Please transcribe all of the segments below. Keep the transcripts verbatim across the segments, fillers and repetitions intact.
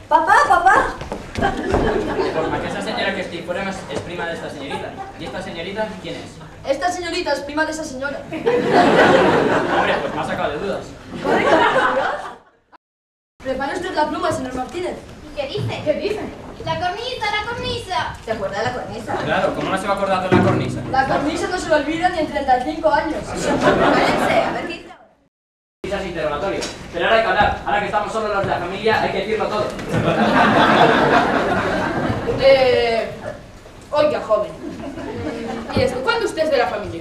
Papá, papá. Informa que esa señora que estoy fuera es prima de esta señorita. ¿Y esta señorita quién es? Esta señorita es prima de esa señora. Hombre, pues me ha sacado de dudas. Prepare usted la pluma, señor Martínez. ¿Qué dice? ¿Qué dice? La cornisa, la cornisa. ¿Se acuerda de la cornisa? Claro, ¿cómo no se va a acordar de la cornisa? La cornisa no se lo olvida ni en treinta y cinco años. Cállense, a ver qué dice. Es interrogatorio. Pero ahora hay que hablar. Ahora que estamos solo los de la familia, hay que decirlo todo. Eh... Oiga, joven. ¿Y desde cuándo usted es de la familia?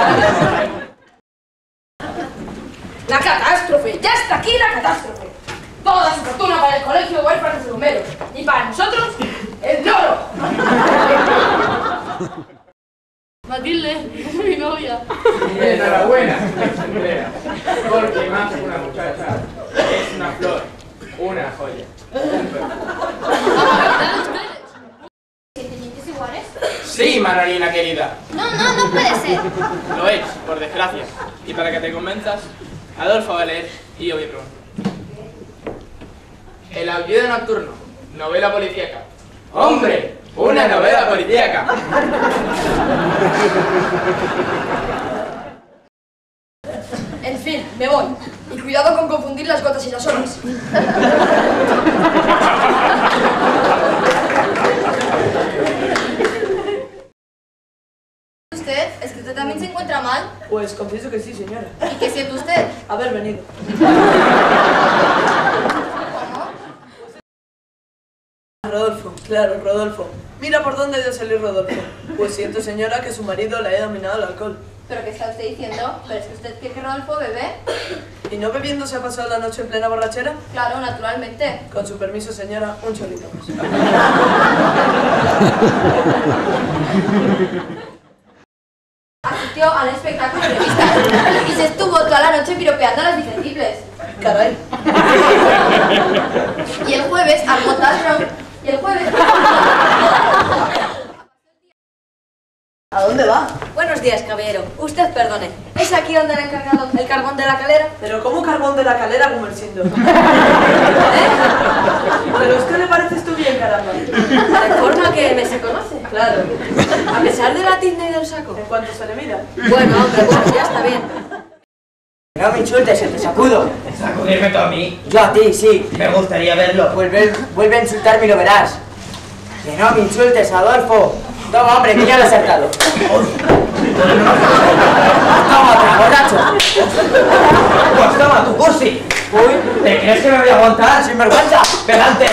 La catástrofe. Ya está aquí la catástrofe. Toda su fortuna para el colegio de huérfanos de Romero. Y para nosotros, el loro. Matilde, es mi novia. Enhorabuena, Andrea, porque más que una muchacha, es una flor, una joya, un perro. ¿Siete dientes iguales? Sí, Manolina querida, No, no, no puede ser. lo es, por desgracia. Y para que te convenzas, Adolfo va a leer y yo voy a preguntar. El aullido nocturno, novela policíaca. ¡Hombre! ¡Una novela policíaca! En fin, me voy. Y cuidado con confundir las gotas y las olas. ¿Usted? ¿Es que usted también se encuentra mal? Pues confieso que sí, señora. ¿Y qué siente usted? Haber venido. Rodolfo, claro, Rodolfo. Mira por dónde debe salir Rodolfo. Pues siento, señora, que su marido le haya dominado el alcohol. ¿Pero qué está usted diciendo? ¿Pero es que usted quiere que Rodolfo bebe? ¿Y no bebiendo se ha pasado la noche en plena borrachera? Claro, naturalmente. Con su permiso, señora, un chorrito más. Asistió al espectáculo de revistas y se estuvo toda la noche piropeando a las Vicentibles. Caray. Y el jueves al Montasro. Y el jueves... ¿A dónde va? Buenos días, caballero. Usted perdone. ¿Es aquí donde le han encargado el carbón de la calera? Pero ¿cómo carbón de la calera, Gumersindo? ¿Eh? Pero a usted le pareces tú bien, caramba. De forma que me se conoce. Claro. A pesar de la tinta y del saco. En cuanto se le mira. Bueno, hombre, bueno, ya está bien. No me insultes, te sacudo. ¿Sacudirme tú a mí? Yo a ti, sí. Me gustaría verlo. Vuelve, vuelve a insultarme y lo verás. Que no me insultes, Adolfo. Toma, hombre, que ya lo he acertado. Toma, otra, borracho. Pues toma, tu cursi. Uy, ¿Te crees que me voy a aguantar? sin vergüenza. ¡Pelante!